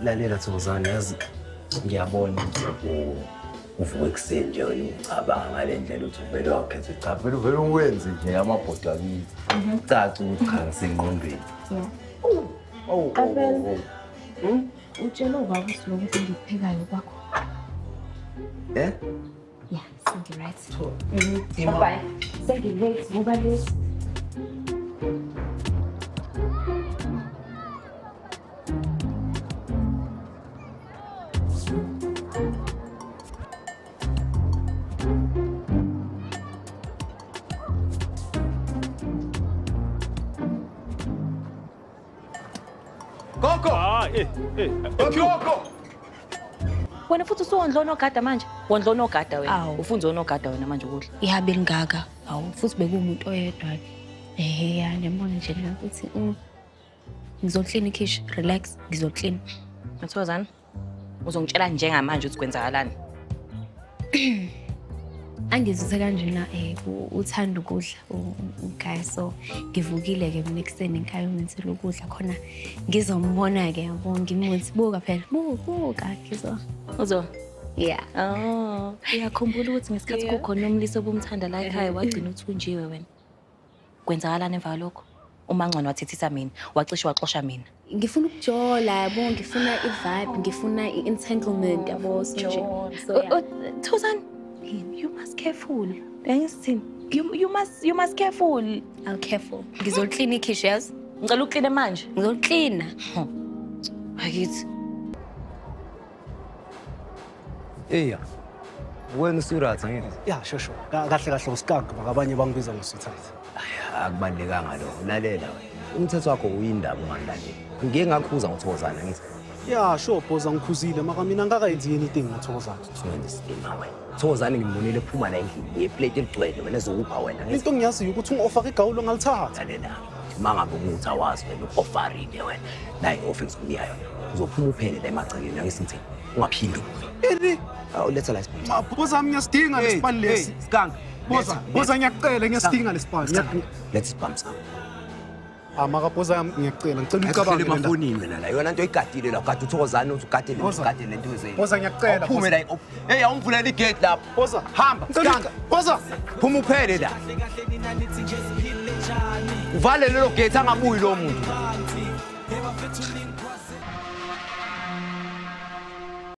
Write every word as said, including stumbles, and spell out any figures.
lalela Thokozani yazi ngiyabona ukuthi uvuka ekuseni nje wena ucabanga ngale ndlela uthi uvele wakhetha cha vele uvele uwenze nje amabhodo akini caca ukuthi cha ngisengqondweni yeah oh Qaphela hm utshela ubaba ukuthi lokuthi ngiphekayo kwakho eh yeah sing right mhm bye sing right ngoba lesi Koko! Ah, eh, eh. Koko! Wena futhi usondlo onogada manje. Wondlo onogada wena. Ufunza onogada wena manje ukudla. ihabe lingaka awu futhi bekumuntu oyedwa eh ya ngiyabona nje ukuthi ngizoclean ikhishi relax ngizoclean Thokozani uzongitshela njengamanje ukuthi kwenzakalani. angizithe kanjena eh uthanda ukudla ukhaya so ngivukile ke mina ekseni ekhaya umenzela ukudla khona ngizombona ke yabo ngimwenzi buka phela buka ngizo uzo yeah oh uyakhumbula ukuthi ngesikhathi kukhona umlisi obumthanda la ekhaya wagcina uthunjiwe wena kwenzakalani emva lokho uMangcono wathithisa mina wacishe waxosha mina ngifuna ukujola yabo ngifuna ivibe ngifuna ientanglement yabo so nje Thokozani you must careful. Anything. You you must you must careful. I'll careful. Ngizoclean ikhishi yazi. Ngicela uclean manje. Ngizoclean. Hayithi. eya wena usirathi ngeke yeah sure sure kahle kahle Skunk bakabanye bangibiza ngosithatha akubalekanga lo lalela wena umthetho wakho uyindaba ungalaleli ngike ngakhuza ngoThokozani ngithi yeah sure boza ngikhuzile maka mina ngakayenzi anything ngoThokozani wena isima wena Thokozani ngimbonile ephuma la endlini yeplate eligcwele wena ezokupha wena into ngiyazi ukuthi ungi-offer igawulo ngalithatha lalela mangabe umuthi awazi wena u-offerile wena nayi office kubiya yona uzophuma uphele la emagcekeni ngisithi ungaphindi eri awu letha la isipani boza mina ngiyasidinga lesipani lesi Skunk boza boza ngiyacela ngiyasidinga lesipani let's bump some amaka boza ngiyacela ngicela ucabange la mafonini wena la yona into igadile la gada uThokozani uthi ugade le ugade le nto ezweni boza ngiyacela uphume la hey awungivulela igate lapho boza hamba Skunk boza phuma uphele la uvale lelo gate angabuyi lo muntu